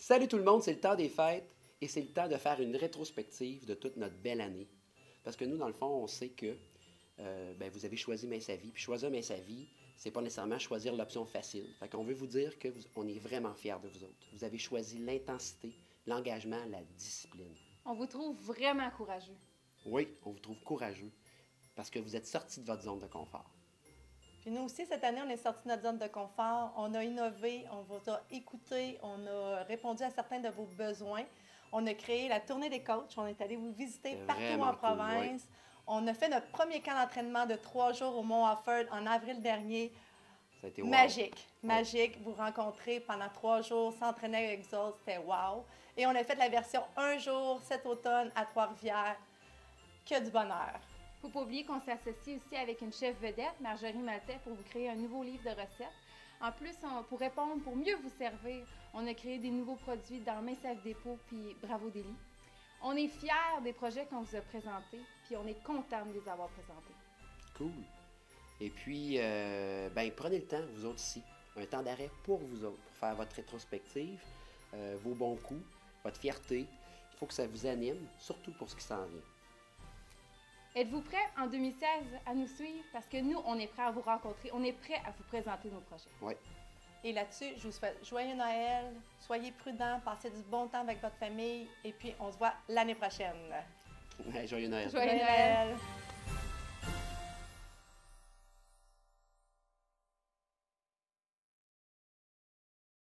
Salut tout le monde, c'est le temps des fêtes et c'est le temps de faire une rétrospective de toute notre belle année. Parce que nous, dans le fond, on sait que vous avez choisi Main sa vie. Puis choisir Main sa vie, c'est pas nécessairement choisir l'option facile. Fait qu'on veut vous dire que on est vraiment fiers de vous autres. Vous avez choisi l'intensité, l'engagement, la discipline. On vous trouve vraiment courageux. Oui, on vous trouve courageux parce que vous êtes sortis de votre zone de confort. Puis nous aussi, cette année, on est sorti de notre zone de confort. On a innové, on vous a écouté, on a répondu à certains de vos besoins. On a créé la tournée des coachs. On est allé vous visiter C'est partout vraiment en cool, province. On a fait notre premier camp d'entraînement de 3 jours au Mont Offord en avril dernier. Ça a été wow. Magique, magique. Vous rencontrer pendant 3 jours, s'entraîner avec vous autres, c'était wow. Et on a fait la version 1 jour cet automne à Trois-Rivières. Que du bonheur. Faut pas oublier qu'on s'associe aussi avec une chef vedette, Marjorie Maltais, pour vous créer un nouveau livre de recettes. En plus, pour répondre, pour mieux vous servir, on a créé des nouveaux produits dans Main Save Dépôt puis Bravo Délit. On est fiers des projets qu'on vous a présentés, puis on est contents de les avoir présentés. Cool. Et puis, prenez le temps, vous autres ici, un temps d'arrêt pour vous autres, pour faire votre rétrospective, vos bons coups, votre fierté. Il faut que ça vous anime, surtout pour ce qui s'en vient. Êtes-vous prêts en 2016 à nous suivre? Parce que nous, on est prêts à vous rencontrer, on est prêts à vous présenter nos projets. Oui. Et là-dessus, je vous souhaite joyeux Noël, soyez prudents, passez du bon temps avec votre famille et puis on se voit l'année prochaine. Joyeux Noël. Joyeux Noël!